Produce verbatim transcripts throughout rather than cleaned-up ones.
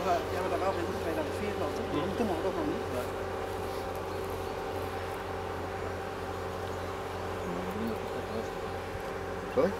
we, ja, we hebben wel in tweeduizend vier geloof ik. Mm. Toen mocht ik ook nog niet. Ja. Sorry?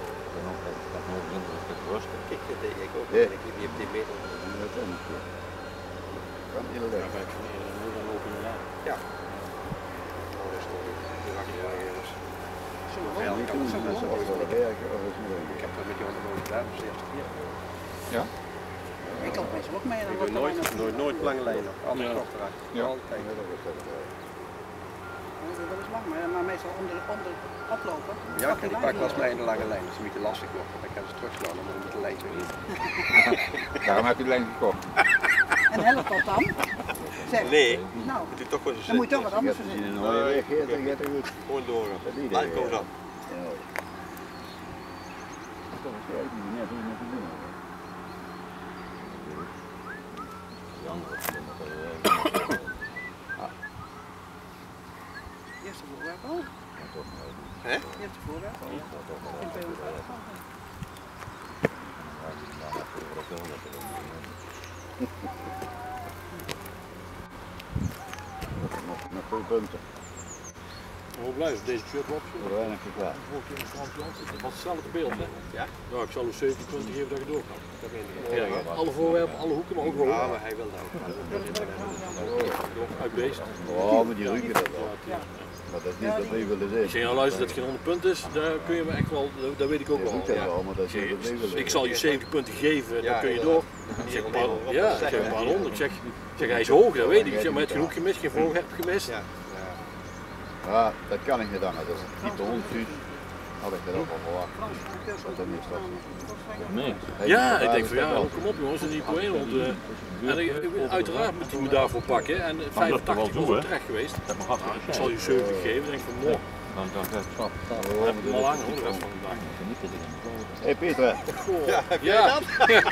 Ik vind het ik ook. Ja. Ik weet niet op die meter. Dat kan niet. Kan heel leuk. Ja, kijk, nu dan lopen we aan. Ja. Oh, dat is toch goed. Die wacht je wel eens. Zo wel. Ik kan het zo wel werken of het moet. Ik heb dat met die andere nooit gedaan, dus de eerste keer. Ja? Ik loop meestal ook mee. Ik doe nooit, nooit, nooit lange lijnen. Altijd kort eruit. Ja. Altijd. Ja, dat is dat. Dat is lang, maar meestal onder, onder oplopen. Ja, ik pak wel eens mee in de lange lijn. Dat is een beetje lastig wordt. Dan kan ze terugslaan, dan moet de lijn zo in. Daarom heb je de lijn gekocht. En helpt dat dan? Zeg. Nee, nou, moet je toch wel eens. Dan moet je toch wat anders verzinnen. Als je reageert, dan gaat het goed. Gewoon doorgaan. Laat ik komen dan. Ja. Dat is wel niet net hoe je moet doen. Eerste voorwerp al. Hè? Eerste voorwerp al. In tweehonderdvijftig. Nog, nog veel punten. Hoe blijft deze shirt op? Weinig geklaar. Dat was hetzelfde beeld, hè? Ja? Ja, ik zal u zeven punten geven dat je door kan. Dat ben ik. Ja, ja. Alle voorwerpen, alle hoeken, maar ook wel. Ja, maar hij wil dat ook. Uit beest. Oh, maar die ruiken dat wel. Maar dat is niet wat wij willen zijn. Ik zeg, nou luister, dat het geen honderd punten is, daar kun je me echt wel, dat weet ik ook wel. Ja, wel, maar dat is niet wat wij willen. Ik zal je zeventig punten geven, dan Ja, kun je ja. door. Ik zeg, pardon, ja, ik zeg, pardon. Ik zeg, ik zeg, hij is hoog, dat weet ik. Ik zeg, maar je hebt genoeg gemist, geen voorwerp gemist. Ja. Ja, dat kan ik niet dan. Dat is niet de hond thuis. Had ik dat ook al verwacht. Dat dat niet straks. Nee. Ja, ik denk van ja, kom op jongens, dat is niet voor één hond. En ik, uiteraard moet hij me daarvoor pakken. En vijfentachtig was er terecht geweest. Nou, ik zal je zeventig geven, denk ik van mooi. Dan dan gaat het slap. Dan heb ik hem al lang hoor, de rest van de dag. Hé Peter. Ja, heb jij Ja. dat?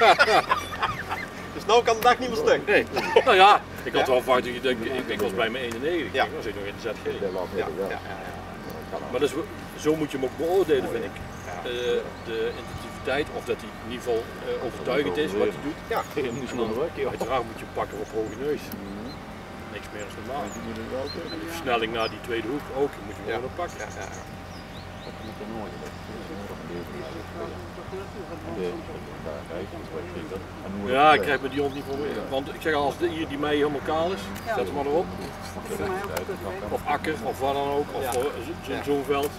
Dus nou kan de dag niet meer stuk. Nee. Nou ja, ik had wel vaak, ik, ik, ik was bij mijn eenennegentig, Ja. ik was ik nog in de Z G. Ja, ja, ja. Maar dus, zo moet je hem ook beoordelen, vind ik. Uh, de intensiviteit, of dat hij in ieder geval uh, overtuigend is wat hij doet. Ja. En dan, uiteraard moet je hem pakken op hoge neus. Niks meer als normaal. En de versnelling naar die tweede hoek ook, moet je hem gewoon op pakken. Ja, ja, ja. Ja, ik krijg me die hond niet voor meer. Want ik zeg al, als de, hier die mei helemaal kaal is, zet hem maar erop. Of akker, of wat dan ook, of Ja. zo'n Ja. zo'n veld.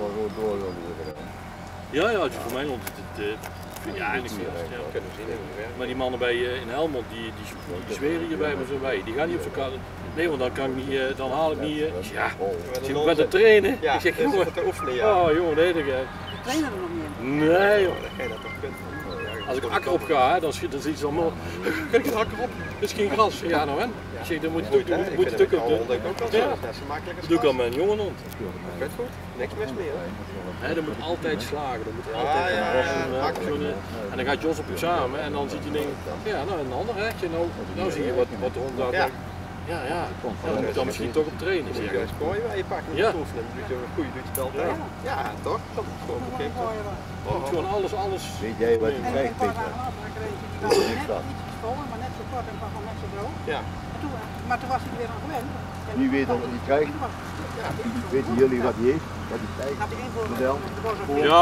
Ja, ja, het is voor mijn hond. Het, het, het, ja, en ik vind het, ja. Kunnen zien in het werk. Maar die mannen bij, uh, in Helmond, die, die, die zweren hier bij me zo bij. Die gaan niet op zo'n kar. Nee, want dan, kan ik niet, uh, dan haal ik niet. Uh, ja, ik zit met het trainen. Ja, ik zeg, is jongen, het te oefenen, ja. oh jongen, nee, dat ga ik. Trainen er nog niet in. Nee joh. Dan ga je dat toch kunnen. Als ik akker op ga, hè, dan schiet dan iets allemaal. Ga ik het akker op? Dat is geen gras. Ja, nou en? Ik zeg, dan moet je het ook doen. Moet je het ook op doen. Ja, dat doe ik al met een jonge hond. Gaat goed, niks mis meer. Hè, dat moet altijd slagen. Dat moet Ja, altijd ja, een ros, ja, een, uh, makkelijk. zo'n, uh, en dan gaat Jos op examen en dan ziet hij dingen. Ja, nou een ander hekje. Nou, nou zie je wat, wat de hond daar Ja. doet. Ja, ja. Ja, dan moet je dan misschien toch op trainen. Moet Zeg. je eens mooi bij je pakken met Ja. de oefenen. Dan doe je een goede duurspel. Ja. Ja, toch? Dat is gewoon bekeken. Je moet gewoon alles, alles. Weet jij wat je En krijgt, een paar Peter? dagen later had ik er eentje die was net iets geschoren, maar net zo kort en van net zo droog. Ja. En toen, maar toen was hij er weer aan gewend. En Wie weet wat hij krijgt? toen was- Ja. Weten jullie wat hij heeft? Wat hij krijgt? had hij één voor Model? de boze op Ja.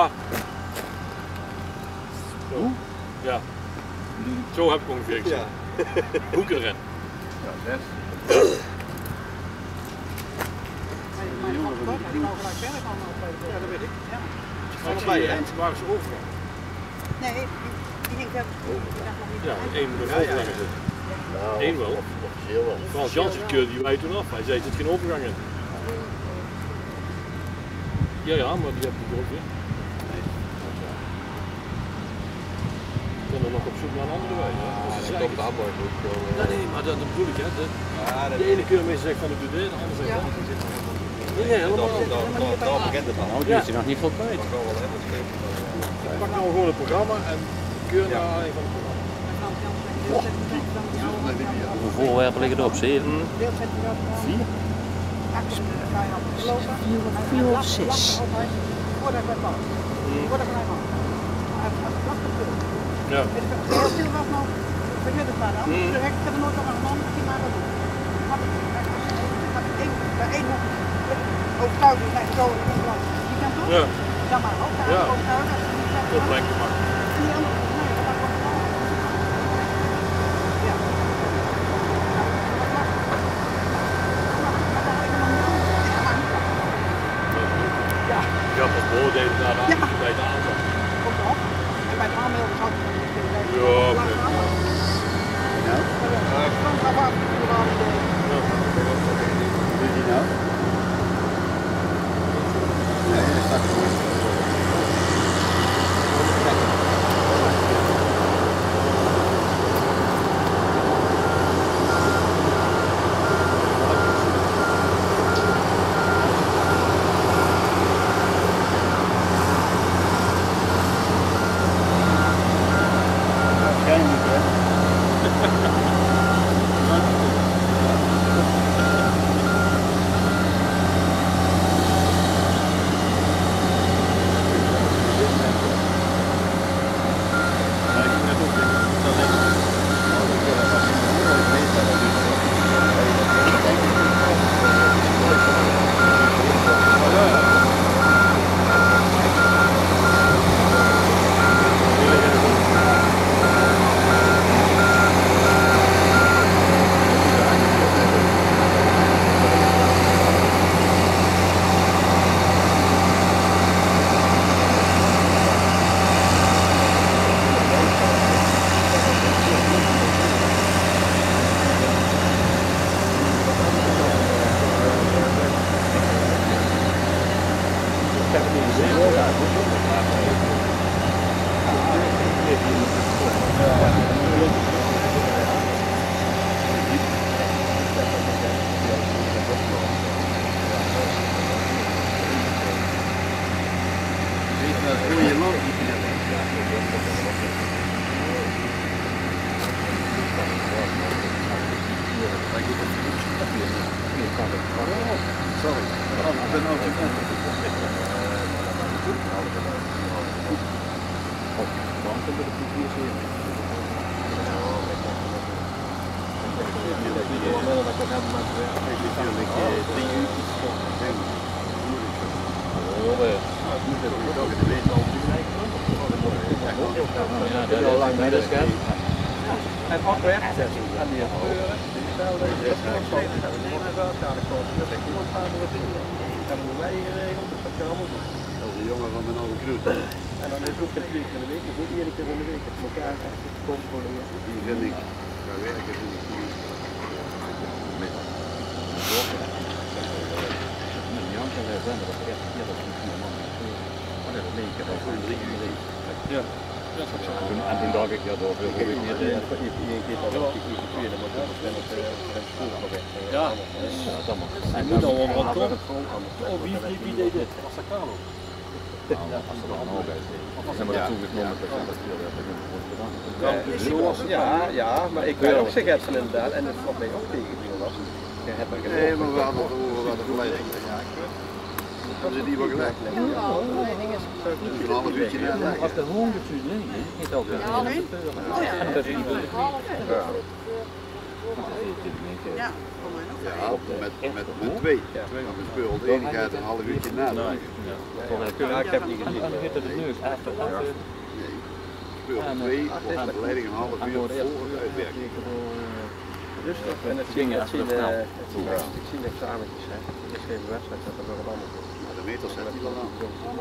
Zo. Hoe? Ja. Zo heb ik ongeveer gezien. Ja. Hoeken erin. Ja, zes. Mijn man kort, die wou gelijk verder gaan opgeven. Ja, dat weet ik. Ja. Allebei, hè? En waren ze overgang. Nee, die, die ging verder. Die dacht nog niet. Ja, één moet er Ja, ja, overgang ja. in zitten. Nou, Eén wel. officieel wel. Frans Jansen keurde die wij toen af. Hij zei, er zit geen overgang in. Ja, ja, maar die heb ik ook weer. Ik ben er nog op zoek naar een andere wijze. Ja, dat komt allemaal goed. Nee, nee, maar dat, dat bedoel ik, hè. De, Ja, dat de ene keurmeester zegt van ik doe dit, de andere zegt Ja. van. Nee, nee, helemaal niet. Daar begint het al. Nou, die is er nog niet veel kwijt. Mag wel wel hebben. Ik pak nou gewoon het programma en keur naar aanleiding van het programma. Hoeveel voorwerpen liggen erop? Zeven? Vier? Vier of zes. Voordat ik bij was. Voordat ik bij was. Ja. Heel veel was nog Vergeet het maar dan. Mm. Ik heb er nooit aan genomen, ik maar dat doen. Had ik had ik één, bij één hoek overtuiging zijn zo in Nederland. Die kan doen. Ja. Ja, maar ook daar Ja. overtuigen. Tot lengte maar. En die andere, nee, dat was wel wel. Ja. Ja. Ja, pas beoordelen naar de Ja. aandacht bij de aandacht. Komt op. En bij de aanmelding zou ik het kunnen weten. Ja, oké. Nou, Van af aan kunnen we wel de... wat doet hij nou? Nee, hij staat gewoon. Waarschijnlijk, hè? Sorry, ik ben ook niet Ja, dat is al lang mee, dat is gek. En afwerkt. En die Dat is een jongen van mijn oude Groet. En dan is het ook een keer in de week, dus ook iedere keer in de week. Het elkaar echt controleren. Die vind ik, qua werken vind ik goed. Ja. Ja, dat is ook zo. En toen dacht ik, ja, door veel Ik niet. je keer dat ook die keer, dan wordt het waarschijnlijk een school gewerkt. Ja, Ja, dat mag. je moet dan wel wat komen. Oh, wie, wie, wie deed dit? Was dat Carlo? Als er dan ook uit deed. En maar dat toegenomen dat je dat heel erg wordt gedaan. Ja, ja, maar ik kan ook zeggen inderdaad, en dat wat mij ook tegenviel was. Je hebt er Nee, maar we hadden het over wat er gelijk is. Hebben ze die wel gelegd? Ja, Een half uurtje na. Als de honderd uur liggen, is ook wel Ja, nee. Oh ja. en dat is niet wel. Ja, voor mij nog. Ja, met, met, met twee. Maar we speelden de ene gaat een half uurtje na. Nee, Ja, ik heb niet gezien. En dan zit er de neus achter. speelden twee, voor de leiding een half uur voor het uitwerken. Rustig. En het zien, het zien, uh, het zien, ik zie de examentjes, hè. Het is geen wedstrijd, dat er nog een ander komt. Maar de meters zet hij wel aan.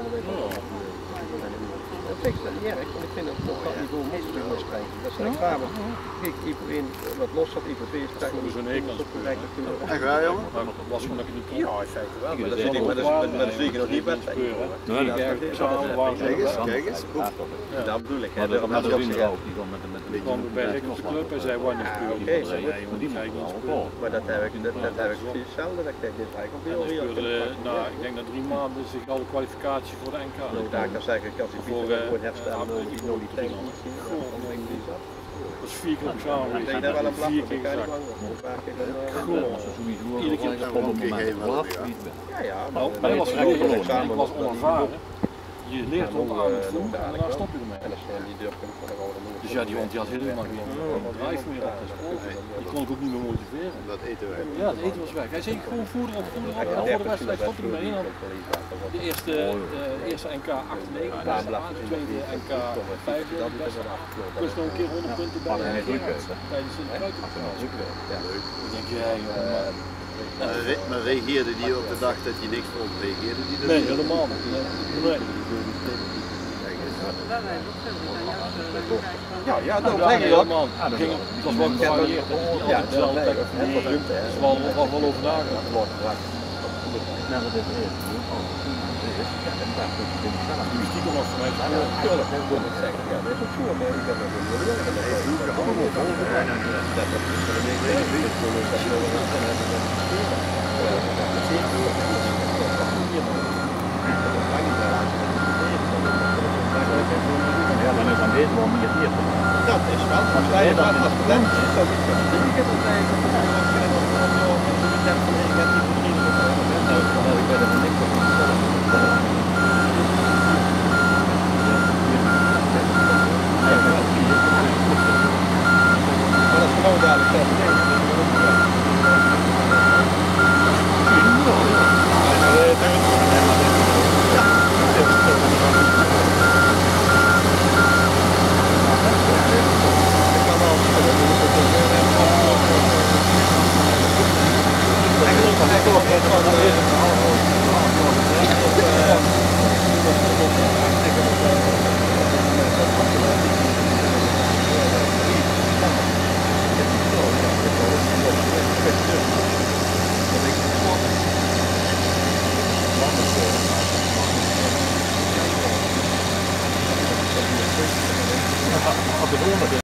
Dat vind ik niet erg, want ik vind dat op dat niveau moet je maar spreken. Dat zijn examen. Kijk, I P één wat los had, I P twee is Sowieso een hekel aan opgewerkt natuurlijk. Echt waar, jongen? Maar dat was gewoon dat je niet kon. Ja, in feite wel. Maar dat is niet, maar dat is, maar dat is zeker nog niet wedstrijd. Nee, Ja, dat is Samen waren Kijk eens, ze kijk eens. Dat bedoel ik, hè. Maar dat Dat met de is vrienden ook, die gaan met de met de kwam bij Rick op de club en zei wanneer spelen. oké, Die zei, ja, die die ga ik niet al spelen. vol. Maar dat heb ik, dat, dat heb ik precies hetzelfde. Dat kijk, dit eigenlijk ook En heel die reëel. speelde, nou, ik denk dat drie maanden zich al de kwalificatie voor de N K. Nou, daar kan zeggen, ik als ik Voor, voor eh, voor herstellen, nou die nou die tank niet zien. Dat is vier keer op samen. Ik denk dat wel een Vier blad, keer ik kan niet gezakt. langer. Een paar keer dan, eh, Gewoon. Iedere keer op het moment blaf niet ben. Ja, ja, Nou, maar maar dat was dat gewoon is gewoon examen ik was was dat niet onervaren. Je leert Ja, op nog, aan eh, het voeren nog en dadelijk daar wel. stop je ermee. En als je die durft van de rode moeder. Dus ja, die, want die had helemaal geen bedrijf meer op de school. Die kon ik ook niet meer motiveren. Dat eten wij. Ja, het eten was weg. Hij zei gewoon voeder op, voeder op. En voor de wedstrijd stond hij ermee in. De eerste, uh, eerste N K achtennegentig, de tweede N K vijfde, de beste acht. Dus nog een keer honderd punten bij tijdens de buitenland. Ik denk, ja joh. Maar, re maar reageerde die op de dag dat je niks vond? Reageerde die dat? Nee, helemaal niet. Nee. Nee. Ja, ja, dat ja, zeg nee, je ook. helemaal. Het ging, het was wel gevarieerd. Het is niet altijd dezelfde plek of niet. Er is wel, wel, wel over nagedacht. Die mystiek was voor mij gewoon keurig. Dat wil ik zeggen. Ja, dat is ook zo. Maar ik heb dat ook wel ja, dan is aan deze wel meer hier. dat is wel. Als wij het als plan is, zou ik het doen. Ik heb het eigenlijk als je het op de temp van ik heb die vrienden gekomen. Ik ben er niks op. Maar dat is gewoon dadelijk.